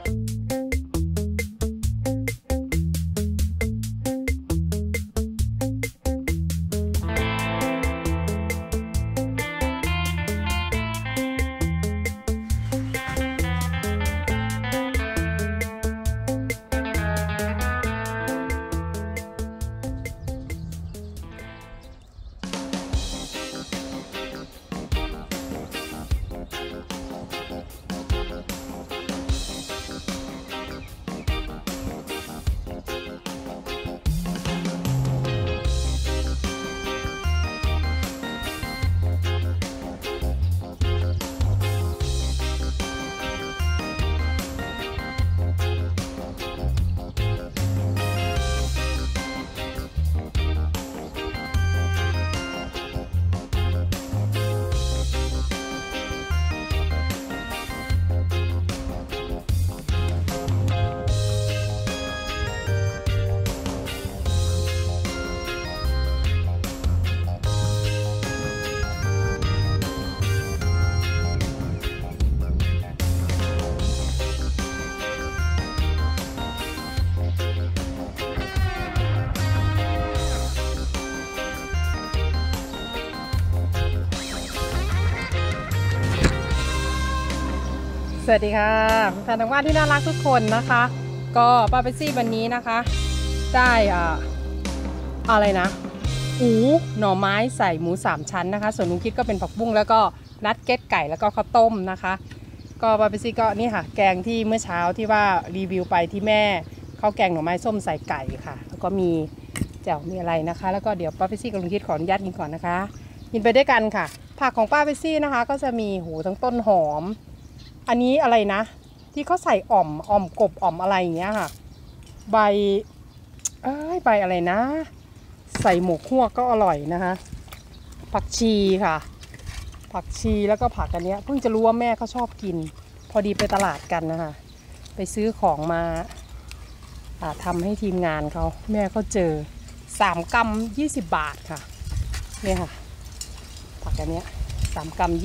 สวัสดีค่ะแฟนทางบ้านที่น่ารักทุกคนนะคะก็ป้าเปซี่วันนี้นะคะได้อะไรนะหน่อไม้ใส่หมู3ชั้นนะคะส่วนลุงคิดก็เป็นผักบุ้งแล้วก็นัดเก็ตไก่แล้วก็ข้าวต้มนะคะก็ป้าเปซี่ก็นี่ค่ะแกงที่เมื่อเช้าที่ว่ารีวิวไปที่แม่ข้าวแกงหน่อไม้ส้มใส่ไก่ค่ะแล้วก็มีแจ่วมีอะไรนะคะแล้วก็เดี๋ยวป้าเปซี่กับลุงคิดขออนุญาตกินก่อนนะคะกินไปด้วยกันค่ะผักของป้าเปซี่นะคะก็จะมีทั้งต้นหอมอันนี้อะไรนะที่เขาใส่อ่อมกบอ่อมอะไรอย่างเงี้ยค่ะใบอะไรนะใส่หมกคั่วก็อร่อยนะคะผักชีค่ะผักชีแล้วก็ผักอันเนี้ยเพิ่งจะรู้ว่าแม่เขาชอบกินพอดีไปตลาดกันนะคะไปซื้อของมาทำให้ทีมงานเขาแม่เขาเจอ3 กรัม20 บาทค่ะเนี่ยค่ะผักอันเนี้ย3 กรัม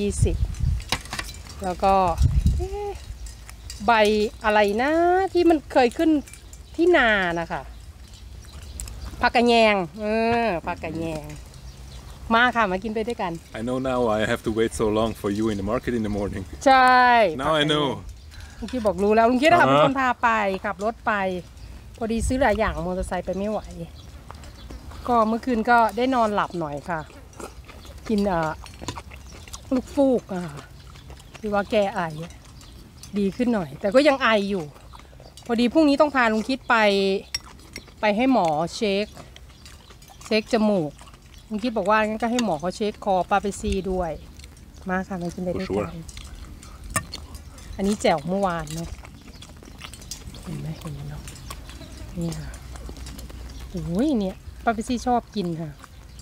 20แล้วก็ใบอะไรนะที่มันเคยขึ้นที่นานะคะผักกะแยงผักกะแยงมาค่ะมากินไปด้วยกัน I know now I have to wait so long for you in the market in the morning ใช่ Now I know ลุงคิดบอกรู้แล้วลุงคิดนะคะเป็นคนพาไปขับรถไปพอดีซื้อหลายอย่างมอเตอร์ไซค์ไปไม่ไหวก็เมื่อคืนก็ได้นอนหลับหน่อยค่ะกินลูกฟูกที่ว่าแก้ไอดีขึ้นหน่อยแต่ก็ยังไออยู่พอดีพรุ่งนี้ต้องพาลุงคิดไปให้หมอเช็คจมูกลุงคิดบอกว่างั้นก็ให้หมอเขาเช็คคอป้าไปซีด้วยมาค่ะมากินได้ด้วยกันอันนี้แจ่วเมื่อวานเนาะเห็นไหมเนาะนี่ค่ะโอ้ยเนี่ยป้าไปซีชอบกินค่ะ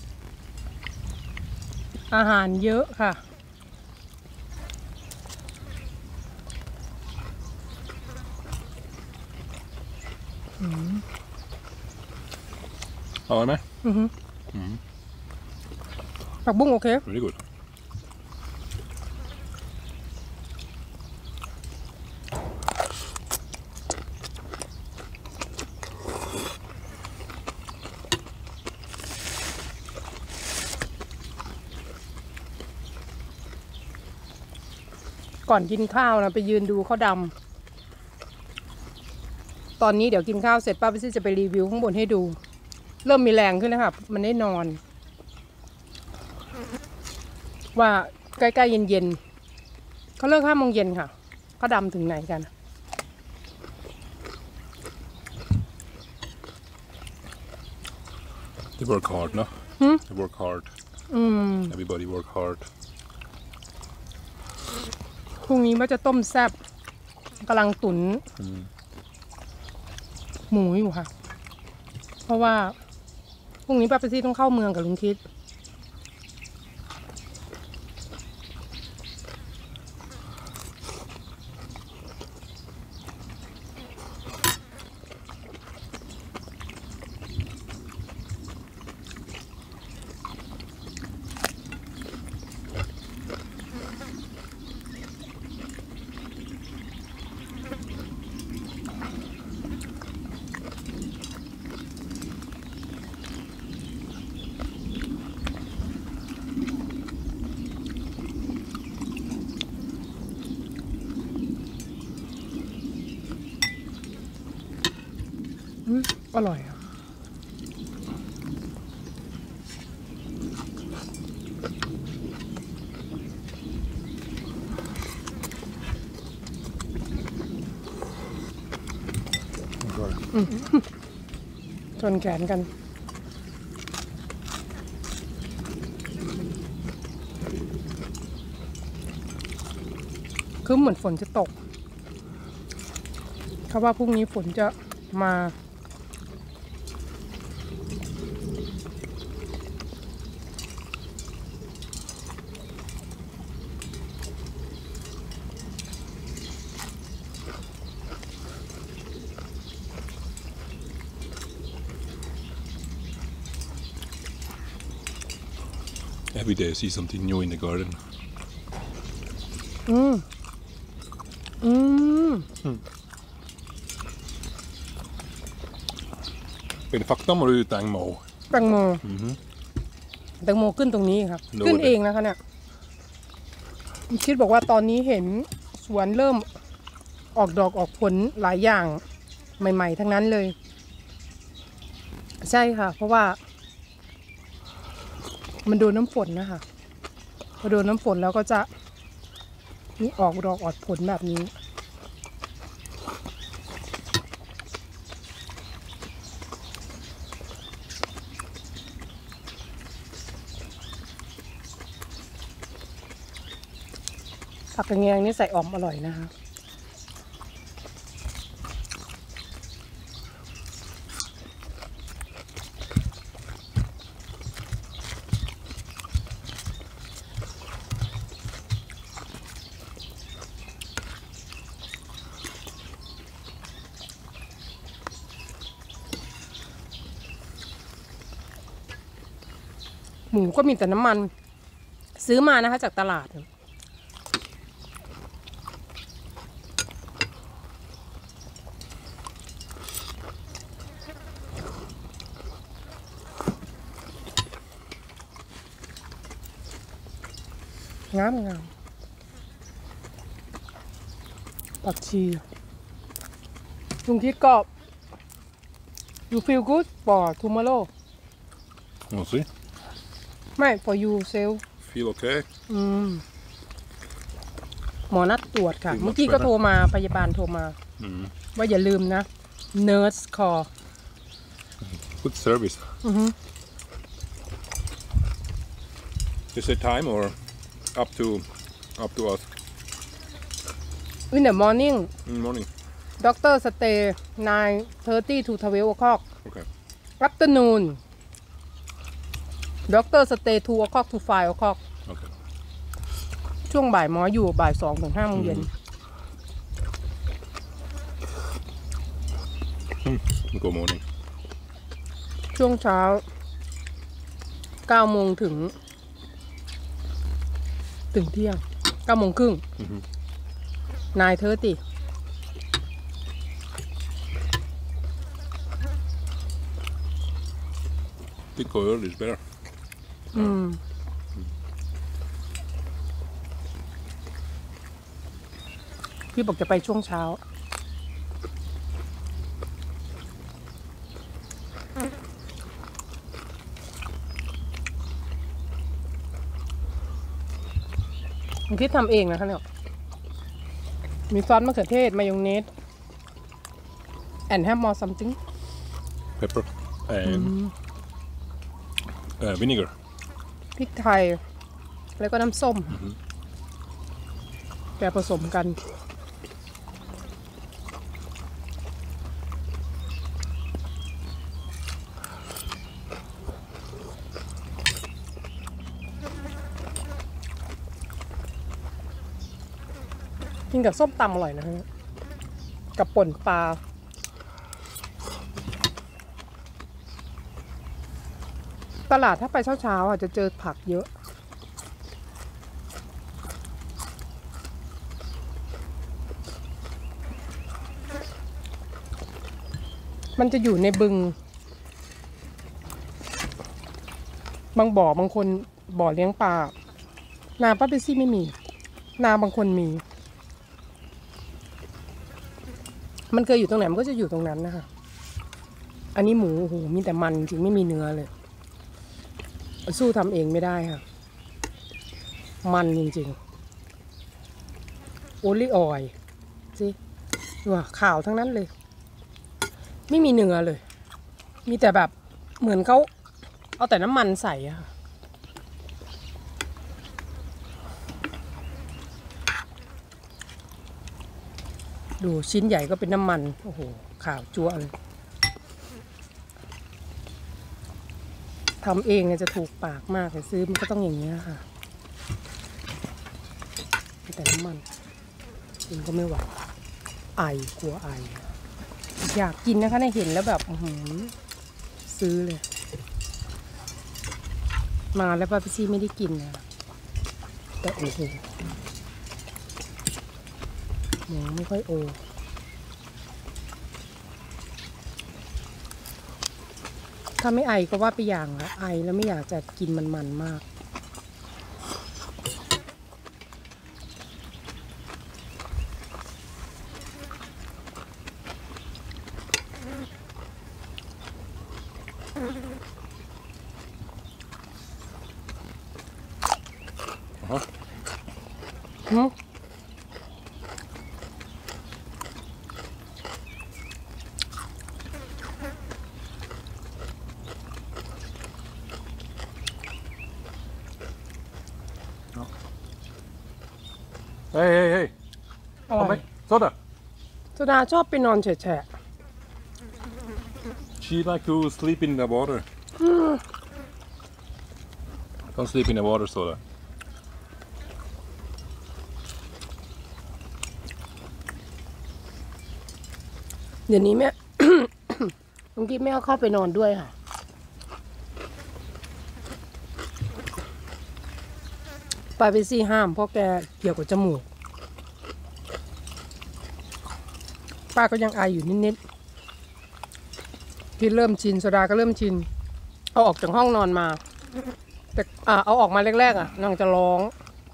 อาหารเยอะค่ะอร่อยไหมผักบุ้งโอเค Very good ก่อนกินข้าวนะไปยืนดูข้าวดำตอนนี้เดี๋ยวกินข้าวเสร็จป้าไปซี่จะไปรีวิวข้างบนให้ดูเริ่มมีแรงขึ้นแล้วค่ะมันได้นอนว่าใกล้ๆเย็นๆเขาเลิก5 โมงเย็นค่ะข้าวดำถึงไหนกัน They work hard เนาะ They work hard Everybody work hard พรุ่งนี้ว่าจะต้มแซ่บกำลังตุ๋นหมูอยู่ค่ะเพราะว่าพรุ่งนี้ป้าไปซี่ต้องเข้าเมืองกับลุงคิดอร่อยอ่ะชนแขนกันคือเหมือนฝนจะตกเขาว่าพรุ่งนี้ฝนจะมา Every day I see something new in the garden. เป็นฟักต้มหรือแตงโมแตงโมแตงโมขึ้นตรงนี้ครับโน่นขึ้นเองนะคะเนี่ยคิดบอกว่าตอนนี้เห็นสวนเริ่มออกดอกออกผลหลายอย่างใหม่ๆทั้งนั้นเลย ใช่ค่ะ เพราะว่า มันโดนน้ำฝนนะคะพอโดนน้ำฝนแล้วก็จะนี่ออกดอกออกผลแบบนี้ผักกระเงียงนี่ใส่อ่อมอร่อยนะคะหมูก็มีแต่น้ำมันซื้อมานะคะจากตลาดงามงามผักชีลุงทิศก็ you feel good for tomorrow We'll see. ไม่ for you self Feel okay? หมอนัดตรวจค่ะ Feel much เมื่อกี้ก็ better. โทรมาพยาบาลโทรมา ว่าอย่าลืมนะ nurse call Good service. Is it time or up to us? in the morning In the morning. doctor stay 9:30 to 12 o'clock Okay. afternoon doctor stay 2 o'clock to 5 o'clock Okay. ช่วงบ่ายหมออยู่บ่าย2 ถึง 5 โมงเย็น Good morning. ช่วงเช้า 9 โมงถึงเที่ยง 9 โมงครึ่ง 9:30 Think go early is better. พี่บอกจะไปช่วงเช้า ผมคิดทำเองนะคะเนี่ย มีซอสมะเขือเทศ มายองเนส and have more something Pepper and vinegar. พริกไทย แล้วก็น้ำส้มแกผสมกัน กินกับส้มตำอร่อยนะฮะ กับป่นปลา ตลาดถ้าไปเช้าๆอาจจะเจอผักเยอะ มันจะอยู่ในบึง บางบ่อบางคนบ่อเลี้ยงปลา นาป้าเปซี่ไม่มี นาบางคนมี มันเคยอยู่ตรงไหนมันก็จะอยู่ตรงนั้นนะคะอันนี้หมูโอ้โหมีแต่มันจริงไม่มีเนื้อเลยสู้ทำเองไม่ได้ค่ะมันจริงๆโอลิออยสิว้าข่าวทั้งนั้นเลยไม่มีเนื้อเลยมีแต่แบบเหมือนเขาเอาแต่น้ำมันใส่อะค่ะดูชิ้นใหญ่ก็เป็นน้ำมันโอ้โหข่าวจั่วเลยทำเองเนี่ยจะถูกปากมากแต่ซื้อมันก็ต้องอย่างนี้ค่ะแต่น้ำมันกินก็ไม่ไหวไอกลัวไออยากกินนะคะในเห็นแล้วแบบซื้อเลยมาแล้วป้าพี่ซี่ไม่ได้กินนะแต่โอ้โหหมูไม่ค่อยโอถ้าไม่ไอก็ว่าไปอย่างละไอแล้วไม่อยากจะกินมันมาก Hey. อะไร Kom mee. Soda. สุดาชอบไปนอนแฉะ She like to sleep in the water. Don't sleep in the water, Soda. เดี๋ยวนี้แม่ บางทีแม่เข้าไปนอนด้วยค่ะป้าไปซี่ห้ามเพราะแกเกี่ยวกับจมูกป้าก็ยังไออยู่นิดๆพี่เริ่มชินโซดาก็เริ่มชินเอาออกจากห้องนอนมาแต่เอาออกมาแรกๆนางจะร้อง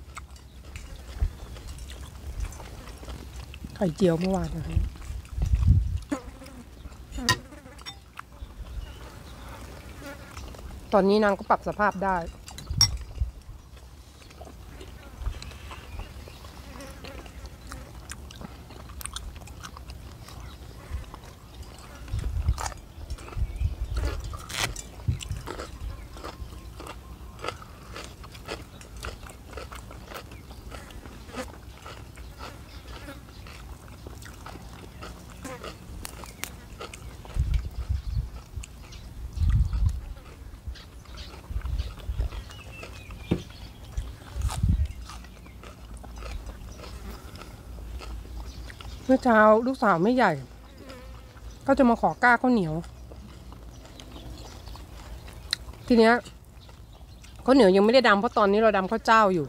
ไข่เจียวเมื่อวานนะคะตอนนี้นางก็ปรับสภาพได้เมื่อเช้าลูกสาวไม่ใหญ่ก็จะมาขอก้าข้าวเหนียวทีเนี้ยข้าวเหนียวยังไม่ได้ดำเพราะตอนนี้เราดำข้าวเจ้าอยู่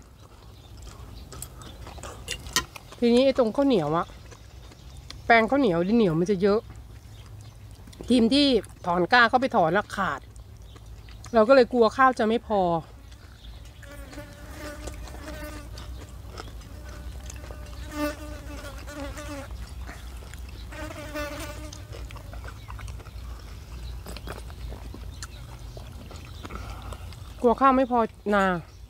ทีนี้ไอ้ตรงข้าวเหนียวอะแป้งข้าวเหนียวดินเหนียวมันจะเยอะทีมที่ถอนก้าเข้าไปถอนแล้วขาดเราก็เลยกลัวข้าวจะไม่พอกลัวข้าวไม่พอนา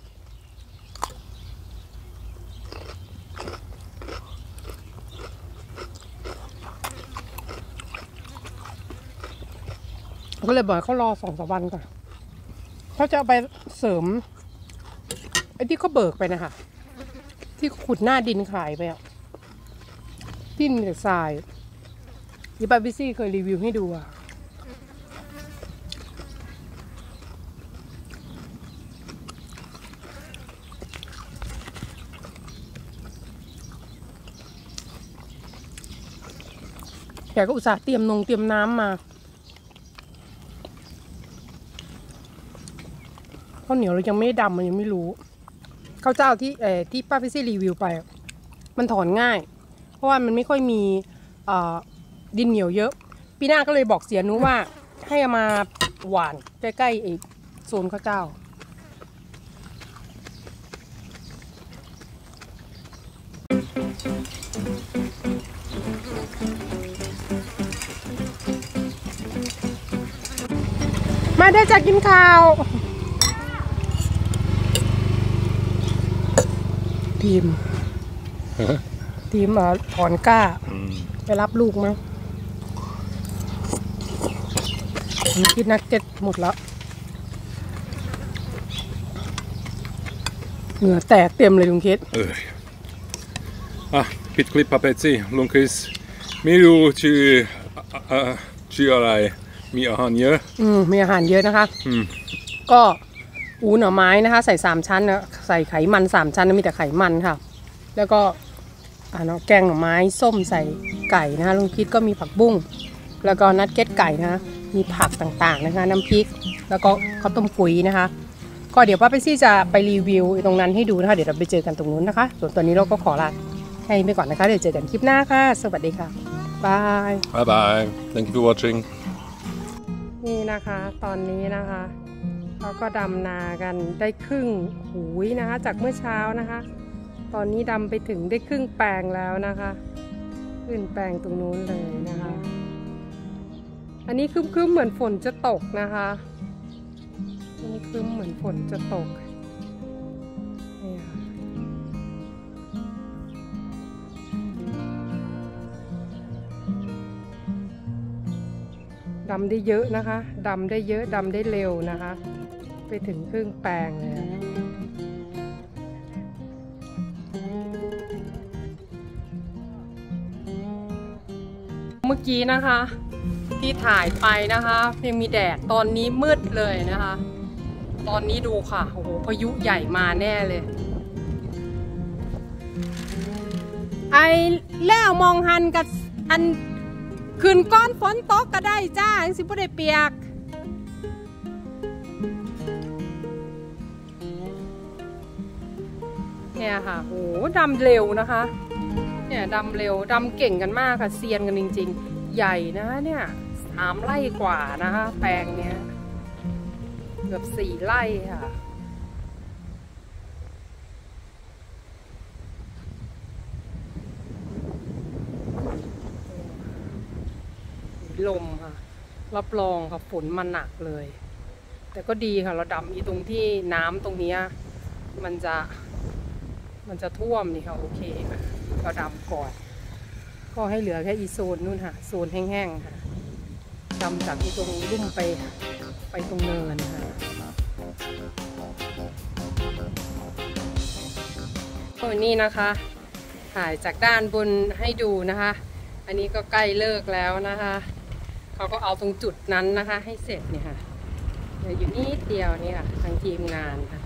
ก็เลยบอกเขารอ2-3 วันก่อนเขาจะเอาไปเสริมไอ้ที่เขาเบิกไปนะคะที่ขุดหน้าดินขายไปอะที่มีแต่ทรายที่ป้าบิซี่เคยรีวิวให้ดูอะแกก็อุตส่าห์เตรียมน้ำมาข้าวเหนียวเรายังไม่ดำมันยังไม่รู้ข้าวเจ้าที่ป้าพิซี่รีวิวไปมันถอนง่ายเพราะว่ามันไม่ค่อยมีดินเหนียวเยอะปีหน้าก็เลยบอกเสียนุว่าให้เอามาหวานใกล้ๆไอ้โซนข้าวเจ้าได้จะกินข้าวทีมถอนกล้าไปรับลูกมั้งกินนักเก็ตหมดแล้วเหงื่อแตกเต็มเลยลุงคิดปิดคลิปป้าเปปซี่ลุงคริสไม่รู้ชื่ออะไรมีอาหารเยอะมีอาหารเยอะนะคะก็หน่อไม้นะคะใส่3ชั้นนะใส่ไขมัน3ชั้นนะมีแต่ไขมันค่ะแล้วก็แกงหน่อไม้ส้มใส่ไก่นะคะลุงคิดก็มีผักบุ้งแล้วก็นัดเก็ตไก่นะคะมีผักต่างๆนะคะน้ำพริกแล้วก็ข้าวต้มปุ๋ยนะคะก็เดี๋ยวป้าเปซี่จะไปรีวิวตรงนั้นให้ดูนะคะเดี๋ยวเราไปเจอกันตรงนู้นนะคะส่วนตอนนี้เราก็ขอลาให้ไปก่อนนะคะเดี๋ยวเจอกันคลิปหน้าค่ะสวัสดีค่ะบายบาย thank you for watching นี่นะคะตอนนี้นะคะเขาก็ดำนากันได้ครึ่งหูยนะคะจากเมื่อเช้านะคะตอนนี้ดำไปถึงได้ครึ่งแปลงแล้วนะคะขึ้นแปลงตรงนู้นเลยนะคะอันนี้ครึ้มๆเหมือนฝนจะตกนะคะอันนี้ครึ้มเหมือนฝนจะตกนี่ค่ะดำได้เยอะนะคะดำได้เยอะดำได้เร็วนะคะไปถึงครึ่งแปลงเลยเมื่อกี้นะคะที่ถ่ายไปนะคะยังมีแดดตอนนี้มืดเลยนะคะตอนนี้ดูค่ะโอ้โหพายุใหญ่มาแน่เลยไอ้แล้วมองหันกับอันคืนก้อนฝนตกก็ได้จ้าสิบ่ได้เปียกเนี่ยค่ะโอ้ดำเร็วนะคะเนี่ยดำเร็วดำเก่งกันมากค่ะเซียนกันจริงๆใหญ่นะเนี่ย3 ไร่กว่านะคะแปลงเนี้ยเกือบ4 ไร่ค่ะลมค่ะรับรองค่ะฝนมันหนักเลยแต่ก็ดีค่ะเราดำอีตรงที่น้ำตรงนี้มันจะท่วมนี่ค่ะโอเคค่ะเราดำก่อนก็ให้เหลือแค่อีโซนนู่นค่ะโซนแห้งๆค่ะดำจากที่ตรงลุ่มไปตรงเนินค่ะตัวนี้นะคะถ่ายจากด้านบนให้ดูนะคะอันนี้ก็ใกล้เลิกแล้วนะคะเขาก็เอาตรงจุดนั้นนะคะให้เสร็จเนี่ยค่ะเดี๋ยวอยู่นิดเดียวนี่ค่ะทางทีมงานค่ะ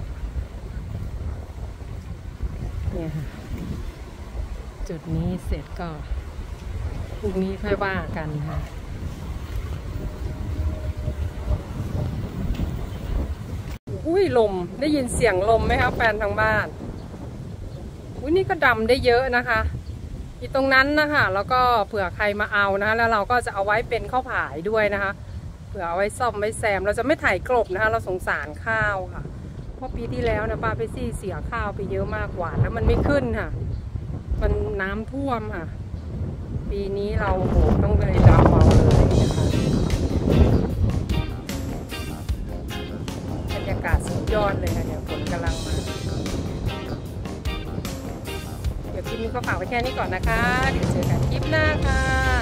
เนี่ยค่ะจุดนี้เสร็จก็พรุ่งนี้ค่อยว่ากันค่ะอุ้ยลมได้ยินเสียงลมไหมคะแฟนทางบ้านอุ้ยนี่ก็ดำได้เยอะนะคะที่ตรงนั้นนะคะแล้วก็เผื่อใครมาเอานะคะแล้วเราก็จะเอาไว้เป็นข้าวผายด้วยนะคะเผื่อเอาไว้ซ่อมไว้แซมเราจะไม่ถ่ายกลบนะคะเราสงสารข้าวค่ะเพราะปีที่แล้วนะป้าเปซี่เสียข้าวไปเยอะมากกว่าแล้วมันไม่ขึ้นค่ะมันน้ำท่วมค่ะปีนี้เราโหต้องเลยดำเอาเลยนะคะบรรยากาศสุดยอดเลยค่ะเนี่ยฝนกำลังมาเดี๋ยวคลิปนี้ก็ฝากไว้แค่นี้ก่อนนะคะเดี๋ยวเจอกันคลิปหน้าค่ะ